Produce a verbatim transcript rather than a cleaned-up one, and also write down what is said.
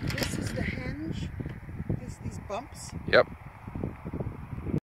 This is the henge. This, these bumps. Yep.